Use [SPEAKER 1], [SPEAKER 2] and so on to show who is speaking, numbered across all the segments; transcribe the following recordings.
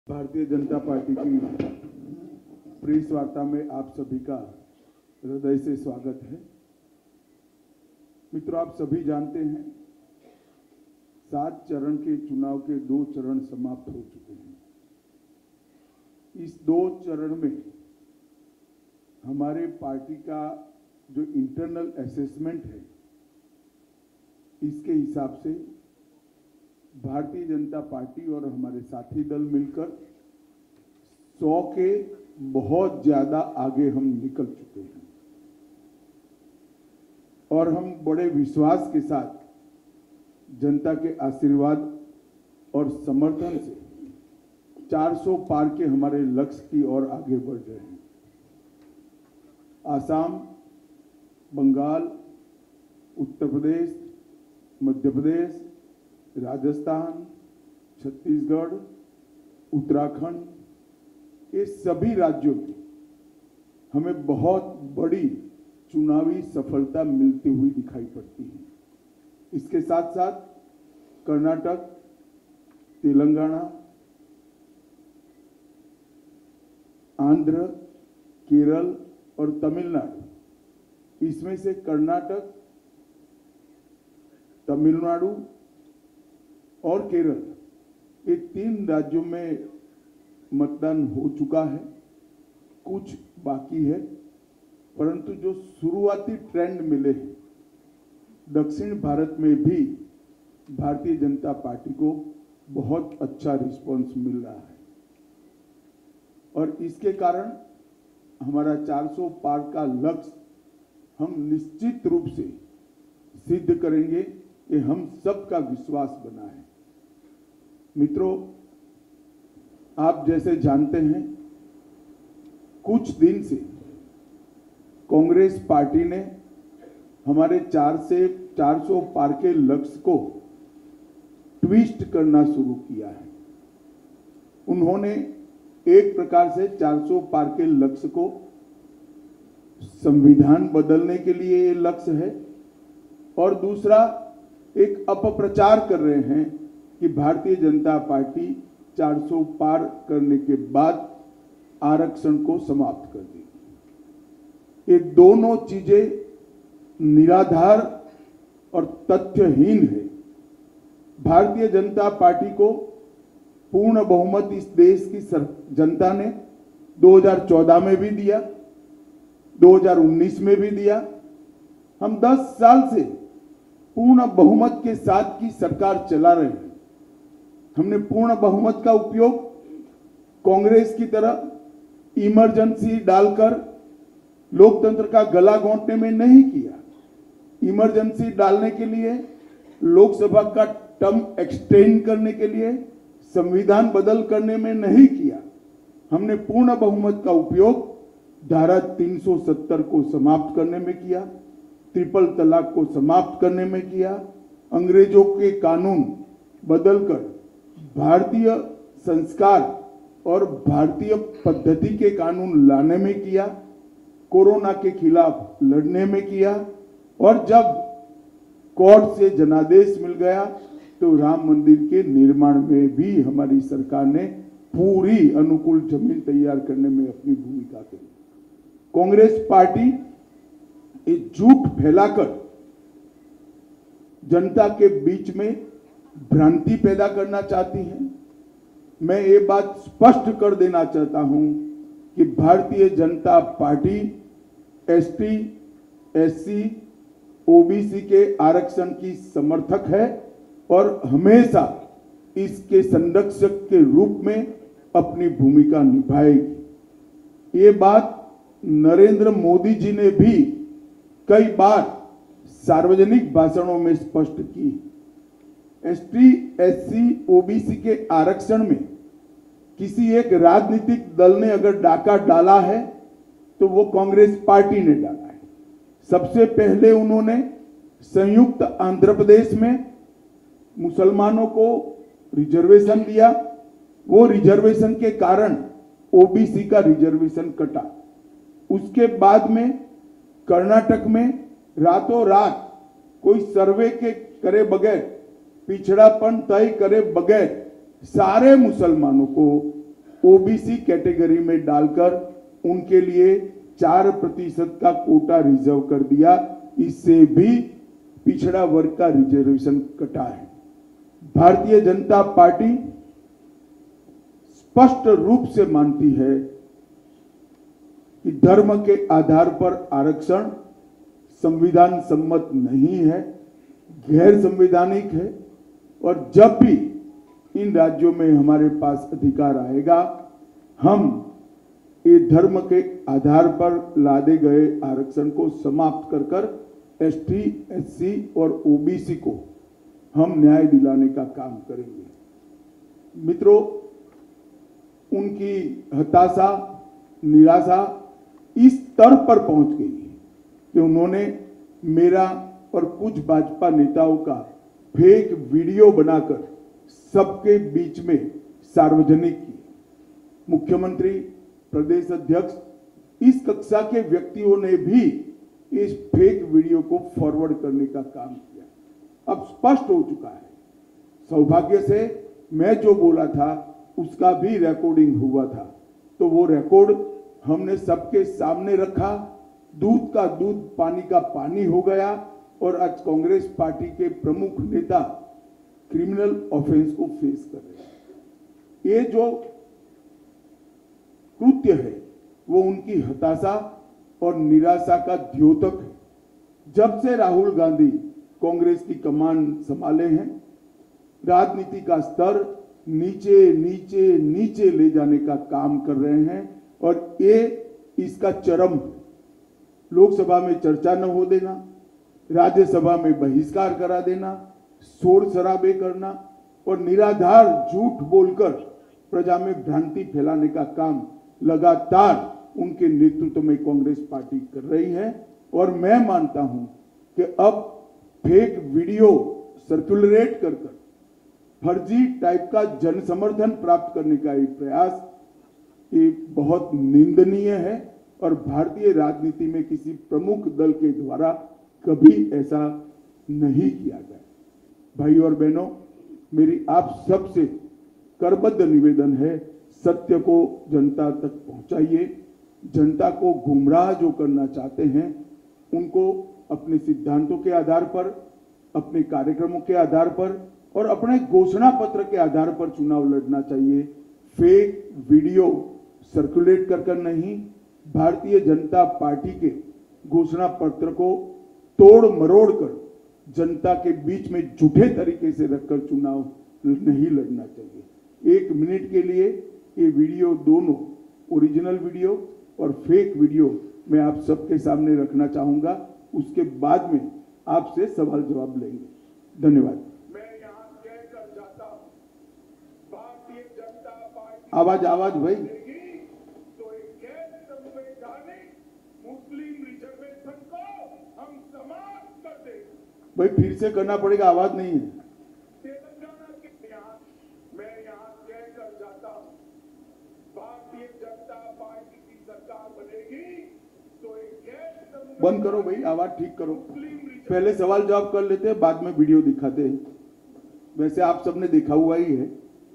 [SPEAKER 1] Bharatiya Janata party की press वार्ता में आप सभी का हृदय से स्वागत है। मित्रों, आप सभी जानते हैं 7 चरण के चुनाव के 2 चरण समाप्त हो चुके हैं। इस 2 चरण में हमारे पार्टी का जो इंटरनल असेसमेंट है, इसके हिसाब से भारतीय जनता पार्टी और हमारे साथी दल मिलकर 100 के बहुत ज्यादा आगे हम निकल चुके हैं और हम बड़े विश्वास के साथ जनता के आशीर्वाद और समर्थन से 400 पार के हमारे लक्ष्य की ओर आगे बढ़ रहे हैं। आसाम, बंगाल, उत्तर प्रदेश, मध्य प्रदेश, राजस्थान, छत्तीसगढ़, उत्तराखंड, ये सभी राज्यों में हमें बहुत बड़ी चुनावी सफलता मिलती हुई दिखाई पड़ती है। इसके साथ साथ कर्नाटक, तेलंगाना, आंध्र, केरल और तमिलनाडु, इसमें से कर्नाटक, तमिलनाडु और केरल, ये 3 राज्यों में मतदान हो चुका है। कुछ बाकी है, परंतु जो शुरुआती ट्रेंड मिले हैं, दक्षिण भारत में भी भारतीय जनता पार्टी को बहुत अच्छा रिस्पांस मिल रहा है और इसके कारण हमारा 400 पार का लक्ष्य हम निश्चित रूप से सिद्ध करेंगे। ये हम सबका विश्वास बना है। मित्रों, आप जैसे जानते हैं, कुछ दिन से कांग्रेस पार्टी ने हमारे 400 पार के लक्ष्य को ट्विस्ट करना शुरू किया है। उन्होंने एक प्रकार से 400 पार के लक्ष्य को संविधान बदलने के लिए ये लक्ष्य है और दूसरा एक अपप्रचार कर रहे हैं कि भारतीय जनता पार्टी 400 पार करने के बाद आरक्षण को समाप्त कर देगी। ये दोनों चीजें निराधार और तथ्यहीन है। भारतीय जनता पार्टी को पूर्ण बहुमत इस देश की जनता ने 2014 में भी दिया, 2019 में भी दिया। हम 10 साल से पूर्ण बहुमत के साथ की सरकार चला रहे हैं। हमने पूर्ण बहुमत का उपयोग कांग्रेस की तरह इमरजेंसी डालकर लोकतंत्र का गला घोंटने में नहीं किया। इमरजेंसी डालने के लिए, लोकसभा का टर्म एक्सटेंड करने के लिए, संविधान बदल करने में नहीं किया। हमने पूर्ण बहुमत का उपयोग धारा 370 को समाप्त करने में किया, ट्रिपल तलाक को समाप्त करने में किया, अंग्रेजों के कानून बदलकर भारतीय संस्कार और भारतीय पद्धति के कानून लाने में किया, कोरोना के खिलाफ लड़ने में किया और जब कोर्ट से जनादेश मिल गया तो राम मंदिर के निर्माण में भी हमारी सरकार ने पूरी अनुकूल जमीन तैयार करने में अपनी भूमिका की। कांग्रेस पार्टी एक झूठ फैलाकर जनता के बीच में भ्रांति पैदा करना चाहती है। मैं ये बात स्पष्ट कर देना चाहता हूं कि Bharatiya Janata party ST, SC, OBC के आरक्षण की समर्थक है और हमेशा इसके संरक्षक के रूप में अपनी भूमिका निभाएगी। ये बात नरेंद्र मोदी जी ने भी कई बार सार्वजनिक भाषणों में स्पष्ट की। एसटी, एससी, ओबीसी के आरक्षण में किसी एक राजनीतिक दल ने अगर डाका डाला है तो वो कांग्रेस पार्टी ने डाला है। सबसे पहले उन्होंने संयुक्त आंध्र प्रदेश में मुसलमानों को रिजर्वेशन दिया। वो रिजर्वेशन के कारण ओबीसी का रिजर्वेशन कटा। उसके बाद में कर्नाटक में रातों रात कोई सर्वे के करे बगैर, पिछड़ापन तय करे बगैर सारे मुसलमानों को ओबीसी कैटेगरी में डालकर उनके लिए 4% का कोटा रिजर्व कर दिया। इससे भी पिछड़ा वर्ग का रिजर्वेशन कटा है। भारतीय जनता पार्टी स्पष्ट रूप से मानती है कि धर्म के आधार पर आरक्षण संविधान सम्मत नहीं है, गैर संवैधानिक है, और जब भी इन राज्यों में हमारे पास अधिकार आएगा, हम ये धर्म के आधार पर लादे गए आरक्षण को समाप्त कर कर एसटी, एससी और ओबीसी को हम न्याय दिलाने का काम करेंगे। मित्रों, उनकी हताशा, निराशा इस स्तर पर पहुंच गई कि उन्होंने मेरा और कुछ भाजपा नेताओं का फेक वीडियो बनाकर सबके बीच में सार्वजनिक की। मुख्यमंत्री, प्रदेश अध्यक्ष, इस कक्षा के व्यक्तियों ने भी इस फेक वीडियो को फॉरवर्ड करने का काम किया। अब स्पष्ट हो चुका है। सौभाग्य से मैं जो बोला था उसका भी रिकॉर्डिंग हुआ था, तो वो रिकॉर्ड हमने सबके सामने रखा। दूध का दूध, पानी का पानी हो गया और आज कांग्रेस पार्टी के प्रमुख नेता क्रिमिनल ऑफेंस को फेस कर रहे हैं। ये जो कृत्य है वो उनकी हताशा और निराशा का द्योतक है। जब से राहुल गांधी कांग्रेस की कमान संभाले हैं, राजनीति का स्तर नीचे नीचे नीचे ले जाने का काम कर रहे हैं और ये इसका चरम। लोकसभा में चर्चा न हो देना, राज्यसभा में बहिष्कार करा देना, शोर शराबे करना और निराधार झूठ बोलकर प्रजा में भ्रांति फैलाने का काम लगातार उनके नेतृत्व में कांग्रेस पार्टी कर रही है। और मैं मानता हूं कि अब फेक वीडियो सर्कुलेट कर फर्जी टाइप का जन समर्थन प्राप्त करने का एक प्रयास ये बहुत निंदनीय है और भारतीय राजनीति में किसी प्रमुख दल के द्वारा कभी ऐसा नहीं किया गया। भाई और बहनों, मेरी आप सबसे करबद्ध निवेदन है, सत्य को जनता तक पहुंचाइए। जनता को गुमराह जो करना चाहते हैं उनको अपने सिद्धांतों के आधार पर, अपने कार्यक्रमों के आधार पर और अपने घोषणा पत्र के आधार पर चुनाव लड़ना चाहिए। फेक वीडियो सर्कुलेट कर नहीं, भारतीय जनता पार्टी के घोषणा पत्र को तोड़ मरोड़ कर जनता के बीच में झूठे तरीके से रखकर चुनाव नहीं लड़ना चाहिए। 1 मिनट के लिए ये वीडियो, दोनों ओरिजिनल वीडियो और फेक वीडियो मैं आप सबके सामने रखना चाहूंगा। उसके बाद में आपसे सवाल जवाब लेंगे। धन्यवाद।
[SPEAKER 2] मैं यहाँ कहकर जाता हूँ, भारतीय जनता पार्टी
[SPEAKER 1] आवाज भाई।
[SPEAKER 2] तो एक गैर संवैधानिक मुस्लिम रिजर्वेशन को हम समाप्त कर देंगे।
[SPEAKER 1] भाई फिर से करना पड़ेगा, आवाज नहीं है।
[SPEAKER 2] तेलंगाना के यहाँ मैं यहाँ कहकर जाता हूँ, भारतीय जनता पार्टी की सरकार बनेगी तो एक गैर
[SPEAKER 1] बंद करो भाई, आवाज ठीक करो। पहले सवाल जवाब कर लेते हैं, बाद में वीडियो दिखाते हैं। वैसे आप सबने देखा हुआ ही है।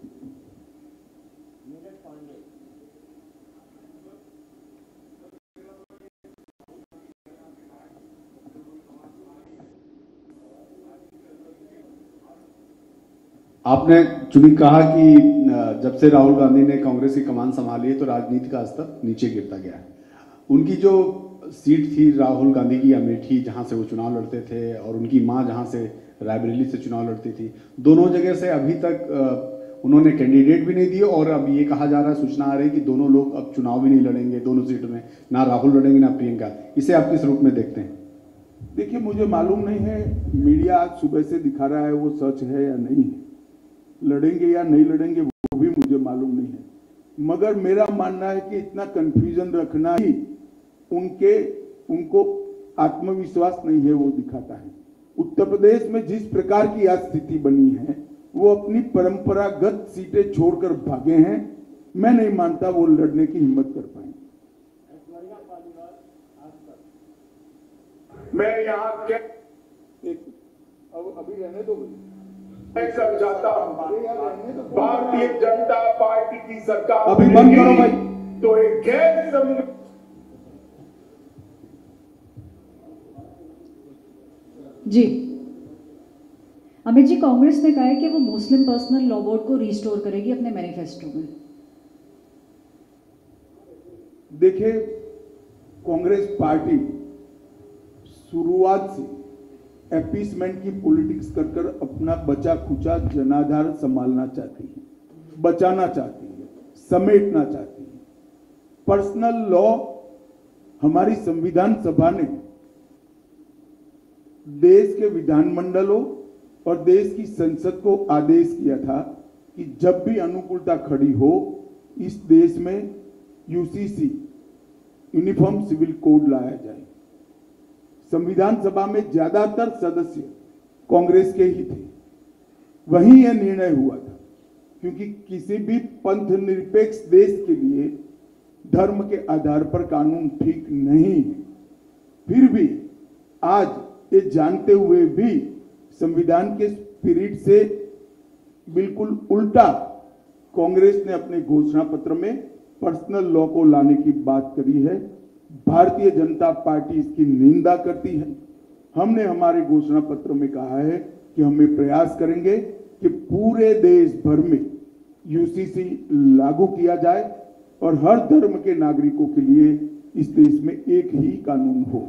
[SPEAKER 3] आपने चुनी कहा कि जब से राहुल गांधी ने कांग्रेस की कमान संभाली है तो राजनीति का स्तर नीचे गिरता गया है। उनकी जो सीट थी राहुल गांधी की अमेठी, जहां से वो चुनाव लड़ते थे, और उनकी मां जहां से रायबरेली से चुनाव लड़ती थी, दोनों जगह से अभी तक उन्होंने कैंडिडेट भी नहीं दिए। और अब ये कहा जा रहा है, सूचना आ रही है कि दोनों लोग अब चुनाव भी नहीं लड़ेंगे दोनों सीटों में, ना राहुल लड़ेंगे ना प्रियंका। इसे आप किस रूप में देखते हैं?
[SPEAKER 1] देखिए, मुझे मालूम नहीं है मीडिया आज सुबह से दिखा रहा है वो सच है या नहीं है, लड़ेंगे या नहीं लड़ेंगे वो भी मुझे मालूम नहीं है। मगर मेरा मानना है कि इतना कंफ्यूजन रखना ही उनको आत्मविश्वास नहीं है वो दिखाता है। उत्तर प्रदेश में जिस प्रकार की आज स्थिति बनी है, वो अपनी परंपरागत सीटें छोड़कर भागे हैं। मैं नहीं मानता वो लड़ने की हिम्मत कर पाएंगे।
[SPEAKER 2] मैं यहाँ
[SPEAKER 1] अभी रहने दो,
[SPEAKER 2] मैं कर जाता हूं, भारतीय जनता पार्टी की सरकार
[SPEAKER 1] अभी बंद करो
[SPEAKER 2] बनेगी,
[SPEAKER 1] भाई।
[SPEAKER 2] तो एक गैर संविधान
[SPEAKER 4] जी अमित जी, कांग्रेस ने कहा है कि वो मुस्लिम पर्सनल लॉ बोर्ड को रिस्टोर करेगी अपने मैनिफेस्टो में।
[SPEAKER 1] देखिए, कांग्रेस पार्टी शुरुआत से अपीसमेंट की पॉलिटिक्स कर कर अपना बचा खुचा जनाधार संभालना चाहती है, बचाना चाहती है, समेटना चाहती है। पर्सनल लॉ हमारी संविधान सभा ने देश के विधानमंडलों और देश की संसद को आदेश किया था कि जब भी अनुकूलता खड़ी हो इस देश में यूसीसी यूनिफॉर्म सिविल कोड लाया जाए। संविधान सभा में ज्यादातर सदस्य कांग्रेस के ही थे, वहीं यह निर्णय हुआ था, क्योंकि किसी भी पंथ निरपेक्ष देश के लिए धर्म के आधार पर कानून ठीक नहीं है। फिर भी आज ये जानते हुए भी संविधान के स्पिरिट से बिल्कुल उल्टा कांग्रेस ने अपने घोषणा पत्र में पर्सनल लॉ को लाने की बात करी है। भारतीय जनता पार्टी इसकी निंदा करती है। हमने हमारे घोषणा पत्र में कहा है कि हम ये प्रयास करेंगे कि पूरे देश भर में यूसीसी लागू किया जाए और हर धर्म के नागरिकों के लिए इस देश में एक ही कानून हो।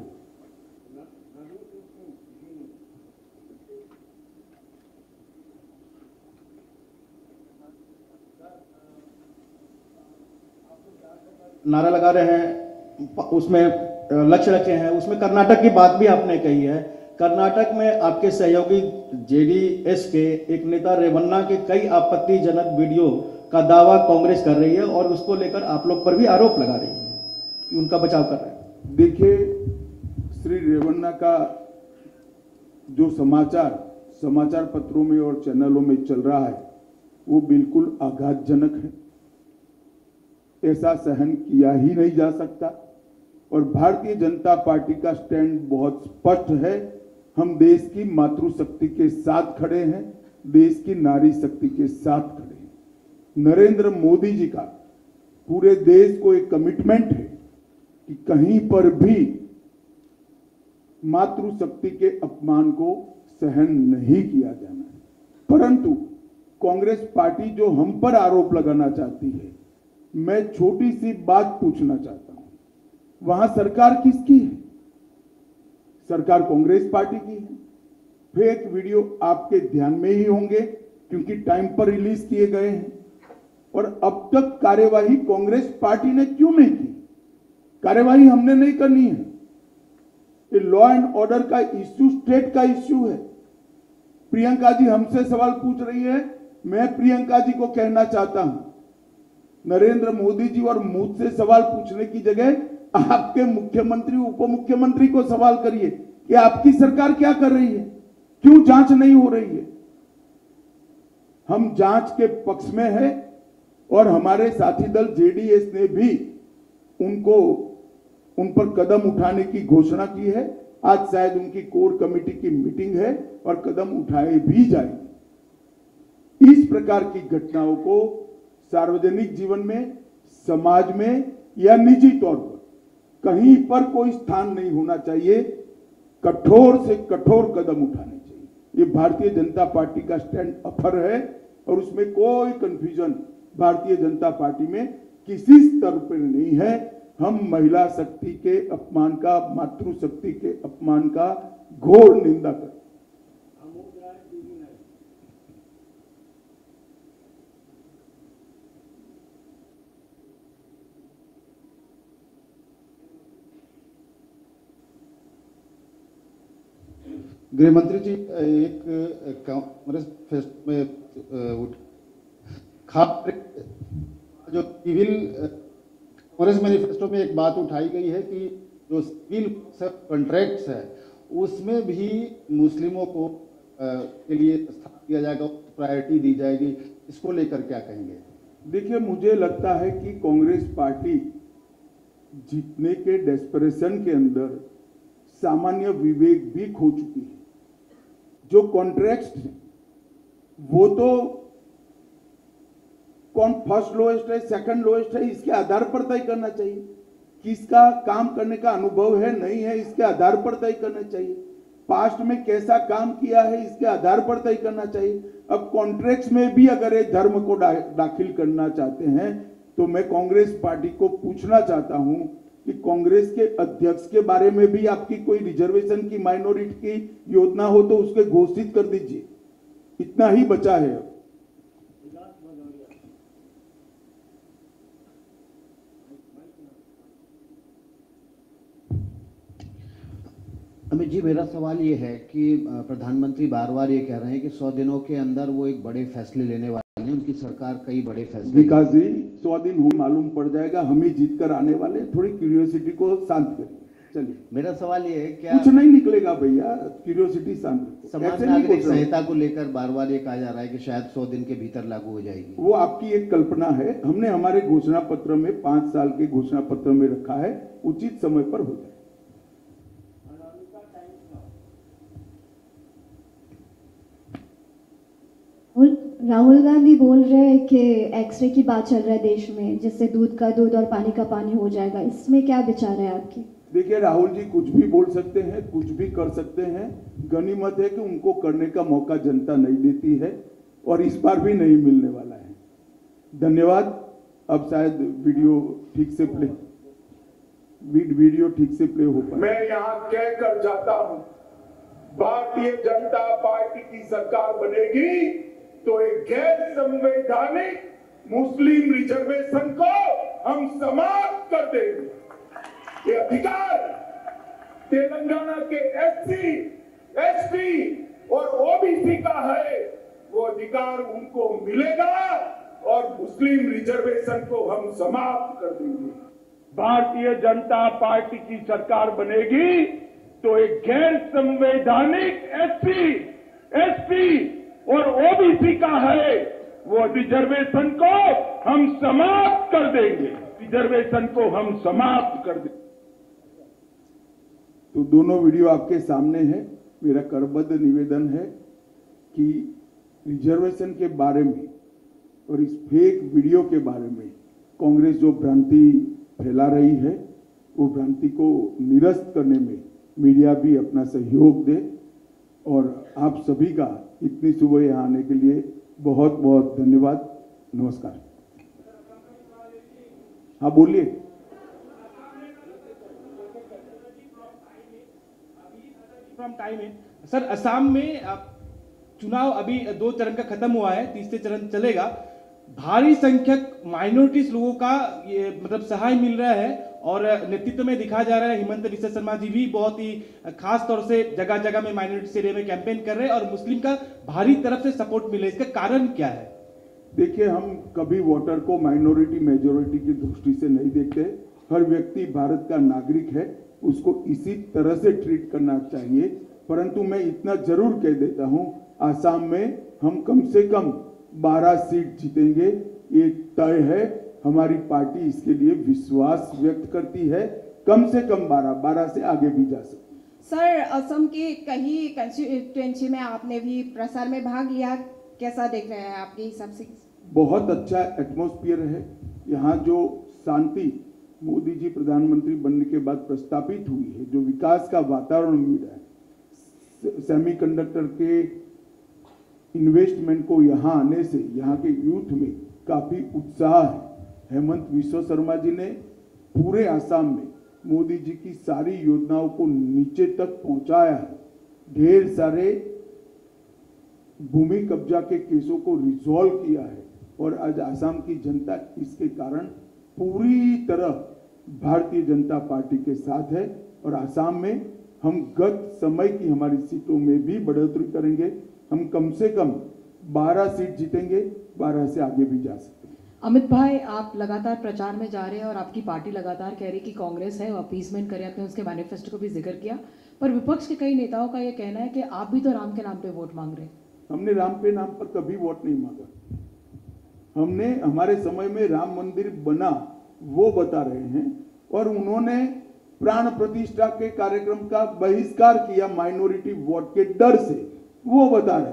[SPEAKER 5] नारा लगा रहे हैं, उसमें लक्ष्य रखे हैं, उसमें कर्नाटक की बात भी आपने कही है। कर्नाटक में आपके सहयोगी जेडीएस के एक नेता रेवन्ना के कई आपत्तिजनक वीडियो का दावा कांग्रेस कर रही है और उसको लेकर आप लोग पर भी आरोप लगा रही है कि उनका बचाव कर रहे हैं।
[SPEAKER 1] देखिए, श्री रेवन्ना का जो समाचार पत्रों में और चैनलों में चल रहा है वो बिल्कुल आघातजनक है। ऐसा सहन किया ही नहीं जा सकता और भारतीय जनता पार्टी का स्टैंड बहुत स्पष्ट है। हम देश की मातृशक्ति के साथ खड़े हैं, देश की नारी शक्ति के साथ खड़े हैं। नरेंद्र मोदी जी का पूरे देश को एक कमिटमेंट है कि कहीं पर भी मातृशक्ति के अपमान को सहन नहीं किया जाना है। परंतु कांग्रेस पार्टी जो हम पर आरोप लगाना चाहती है, मैं छोटी सी बात पूछना चाहता हूं, वहां सरकार किसकी है? सरकार कांग्रेस पार्टी की है। फेक वीडियो आपके ध्यान में ही होंगे क्योंकि टाइम पर रिलीज किए गए हैं। और अब तक कार्यवाही कांग्रेस पार्टी ने क्यों नहीं की? कार्यवाही हमने नहीं करनी है। ये लॉ एंड ऑर्डर का इश्यू स्टेट का इश्यू है। प्रियंका जी हमसे सवाल पूछ रही है, मैं प्रियंका जी को कहना चाहता हूं, नरेंद्र मोदी जी और मुझसे सवाल पूछने की जगह आपके मुख्यमंत्री उप मुख्यमंत्री को सवाल करिए कि आपकी सरकार क्या कर रही है, क्यों जांच नहीं हो रही है। हम जांच के पक्ष में है और हमारे साथी दल जेडीएस ने भी उन पर कदम उठाने की घोषणा की है। आज शायद उनकी कोर कमेटी की मीटिंग है और कदम उठाए भी जाएंगे। इस प्रकार की घटनाओं को सार्वजनिक जीवन में, समाज में या निजी तौर पर कहीं पर कोई स्थान नहीं होना चाहिए। कठोर से कठोर कदम उठाने चाहिए। ये भारतीय जनता पार्टी का स्टैंड अफर है और उसमें कोई कंफ्यूजन भारतीय जनता पार्टी में किसी स्तर पर नहीं है। हम महिला शक्ति के अपमान का, मातृशक्ति के अपमान का घोर निंदा करते हैं।
[SPEAKER 3] गृह मंत्री जी, एक कांग्रेस फेस्ट में खास जो सिविल कांग्रेस मैनिफेस्टो में एक बात उठाई गई है कि जो सिविल कॉन्ट्रैक्ट्स है उसमें भी मुस्लिमों को के लिए स्थान दिया जाएगा, प्रायोरिटी दी जाएगी। इसको लेकर क्या कहेंगे?
[SPEAKER 1] देखिए, मुझे लगता है कि कांग्रेस पार्टी जीतने के डेस्परेशन के अंदर सामान्य विवेक भी खो चुकी है। जो कॉन्ट्रैक्ट्स हैं वो तो कौन फर्स्ट लोएस्ट है, सेकंड लोएस्ट है, इसके आधार पर तय करना चाहिए। किसका काम करने का अनुभव है नहीं है, इसके आधार पर तय करना चाहिए। पास्ट में कैसा काम किया है, इसके आधार पर तय करना चाहिए। अब कॉन्ट्रैक्ट्स में भी अगर ये धर्म को दाखिल करना चाहते हैं तो मैं कांग्रेस पार्टी को पूछना चाहता हूं कि कांग्रेस के अध्यक्ष के बारे में भी आपकी कोई रिजर्वेशन की, माइनॉरिटी की योजना हो तो उसके घोषित कर दीजिए। इतना ही बचा है अब।
[SPEAKER 6] अमित जी, मेरा सवाल ये है कि प्रधानमंत्री बार बार ये कह रहे हैं कि 100 दिनों के अंदर वो एक बड़े फैसले लेने वाले हैं, उनकी सरकार कई बड़े फैसले।
[SPEAKER 1] विकास जी, 100 दिन हो मालूम पड़ जाएगा, हम ही जीत कर आने वाले। थोड़ी क्यूरियोसिटी को शांत करिए। चलिए,
[SPEAKER 6] मेरा सवाल ये है, क्या
[SPEAKER 1] कुछ नहीं निकलेगा भैया, क्यूरियोसिटी शांत रखो।
[SPEAKER 6] समान
[SPEAKER 1] ऐसे नहीं
[SPEAKER 6] नागरिक
[SPEAKER 1] बोल रहा हूं।
[SPEAKER 6] संहिता को लेकर बार बार ये कहा जा रहा है कि शायद 100 दिन के भीतर लागू हो जाएगी?
[SPEAKER 1] वो आपकी एक कल्पना है। हमने हमारे घोषणा पत्र में 5 साल के घोषणा पत्र में रखा है, उचित समय पर हो जाए।
[SPEAKER 7] राहुल गांधी बोल रहे हैं कि एक्सरे की बात चल रहा है देश में, जिससे दूध का दूध और पानी का पानी हो जाएगा। इसमें क्या विचार है आपकी?
[SPEAKER 1] देखिए, राहुल जी कुछ भी बोल सकते हैं, कुछ भी कर सकते हैं। गनीमत है कि उनको करने का मौका जनता नहीं देती है और इस बार भी नहीं मिलने वाला है। धन्यवाद। अब शायद वीडियो ठीक से प्ले हो पाए।
[SPEAKER 2] मैं यहाँ कह कर जाता हूँ, भारतीय जनता पार्टी की सरकार बनेगी तो एक गैर संवैधानिक मुस्लिम रिजर्वेशन को हम समाप्त कर देंगे। ये अधिकार तेलंगाना के एससी, एसटी और ओबीसी का है, वो अधिकार उनको मिलेगा और मुस्लिम रिजर्वेशन को हम समाप्त कर देंगे। भारतीय जनता पार्टी की सरकार बनेगी तो एक गैर संवैधानिक एससी, एसटी और ओबीसी का है, वो रिजर्वेशन को हम समाप्त कर देंगे। रिजर्वेशन को हम समाप्त कर देंगे।
[SPEAKER 1] तो दोनों वीडियो आपके सामने है। मेरा करबद्ध निवेदन है कि रिजर्वेशन के बारे में और इस फेक वीडियो के बारे में कांग्रेस जो भ्रांति फैला रही है, वो भ्रांति को निरस्त करने में मीडिया भी अपना सहयोग दे। और आप सभी का इतनी सुबह यहाँ आने के लिए बहुत बहुत धन्यवाद। नमस्कार। हाँ, बोलिए।
[SPEAKER 8] टाइम है सर। असम में चुनाव अभी 2 चरण का खत्म हुआ है, तीसरे चरण चलेगा। भारी संख्यक माइनॉरिटीज लोगों का ये मतलब सहाय मिल रहा है और नेतृत्व में दिखा जा रहा है। हिमंत विश्व शर्मा जी भी बहुत ही खास तौर से जगह जगह में माइनॉरिटी एरिया में कैंपेन कर रहे हैं और मुस्लिम का भारी तरफ से सपोर्ट मिले। इसका कारण क्या है?
[SPEAKER 1] देखिए, हम कभी वोटर को माइनॉरिटी मेजोरिटी की दृष्टि से नहीं देखते। हर व्यक्ति भारत का नागरिक है, उसको इसी तरह से ट्रीट करना चाहिए। परंतु मैं इतना जरूर कह देता हूं, आसाम में हम कम से कम 12 सीट जीतेंगे, ये तय है। हमारी पार्टी इसके लिए विश्वास व्यक्त करती है। कम से कम 12 से आगे भी जा सकते।
[SPEAKER 9] सर, असम के कई कंस्टिट्यूएंसी में आपने भी प्रसार में भाग लिया, कैसा देख रहे हैं आपके हिसाब से?
[SPEAKER 1] बहुत अच्छा एटमॉस्फेयर है यहाँ। जो शांति मोदी जी प्रधानमंत्री बनने के बाद प्रस्तापित हुई है, जो विकास का वातावरण मिल रहा है, सेमीकंडक्टर के इन्वेस्टमेंट को यहाँ आने से यहाँ के यूथ में काफी उत्साह है। हेमंत विश्व शर्मा जी ने पूरे आसाम में मोदी जी की सारी योजनाओं को नीचे तक पहुंचाया है। ढेर सारे भूमि कब्जा के केसों को रिजॉल्व किया है और आज आसाम की जनता इसके कारण पूरी तरह भारतीय जनता पार्टी के साथ है। और आसाम में हम गत समय की हमारी सीटों में भी बढ़ोतरी करेंगे। हम कम से कम 12 सीट जीतेंगे, 12 से आगे भी जा सकते हैं।
[SPEAKER 4] अमित भाई, आप लगातार प्रचार में जा रहे हैं और आपकी पार्टी लगातार कह रही कि कांग्रेस है, वो अपीसमेंट करे। आपने उसके मैनिफेस्टो को भी जिक्र किया, पर विपक्ष के कई नेताओं का यह कहना है कि आप भी तो राम के नाम पे वोट मांग रहे हैं।
[SPEAKER 1] हमने राम के नाम पर कभी वोट नहीं मांगा। हमने हमारे समय में राम मंदिर बना वो बता रहे हैं और उन्होंने प्राण प्रतिष्ठा के कार्यक्रम का बहिष्कार किया माइनॉरिटी वोट के डर से, वो बता रहे हैं।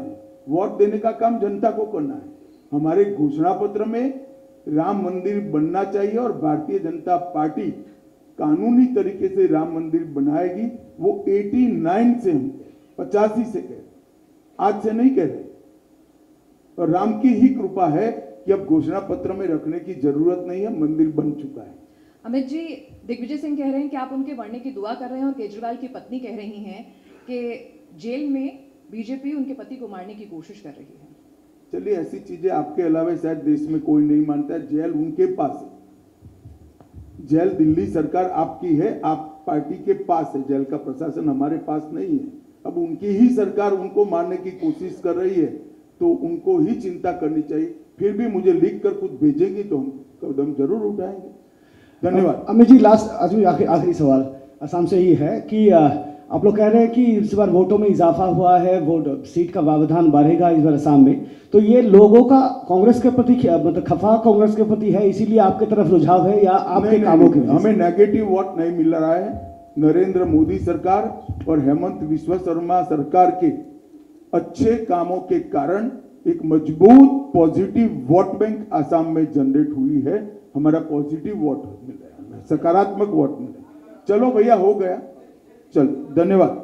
[SPEAKER 1] वोट देने का काम जनता को करना है। हमारे घोषणा पत्र में राम मंदिर बनना चाहिए और भारतीय जनता पार्टी कानूनी तरीके से राम मंदिर बनाएगी। वो 89 से हम 85 से कह रहे, आज से नहीं कह रहे। और राम की ही कृपा है कि अब घोषणा पत्र में रखने की जरूरत नहीं है, मंदिर बन चुका है।
[SPEAKER 4] अमित जी, दिग्विजय सिंह कह रहे हैं कि आप उनके बढ़ने की दुआ कर रहे हैं और केजरीवाल की पत्नी कह रही हैं कि जेल में बीजेपी उनके पति को मारने की कोशिश कर रही है।
[SPEAKER 1] चलिए, ऐसी चीजें आपके अलावा शायद देश में कोई नहीं मानता है। जेल उनके पास है, जेल दिल्ली सरकार आपकी है, आप पार्टी के पास है, जेल का प्रशासन हमारे पास नहीं है। अब उनकी ही सरकार उनको मारने की कोशिश कर रही है तो उनको ही चिंता करनी चाहिए। फिर भी मुझे लिख कर कुछ भेजेंगी तो हम कदम जरूर उठाएंगे। धन्यवाद।
[SPEAKER 10] अमित जी, लास्ट आखिरी सवाल असम से ही है कि आप लोग कह रहे हैं कि इस बार वोटों में इजाफा हुआ है, वोट सीट का व्यवधान बढ़ेगा इस बार असम में, तो ये लोगों का कांग्रेस के प्रति मतलब खफा कांग्रेस के प्रति है, इसीलिए आपके तरफ रुझाव है या आपके कामों के?
[SPEAKER 1] हमें नेगेटिव वोट नहीं मिल रहा है। नरेंद्र मोदी सरकार और हेमंत बिस्वा शर्मा सरकार के अच्छे कामों के कारण एक मजबूत पॉजिटिव वोट बैंक आसाम में जनरेट हुई है। हमारा पॉजिटिव वोट मिल रहा है, सकारात्मक वोट मिल रहा है। चलो भैया, हो गया, चलो, धन्यवाद।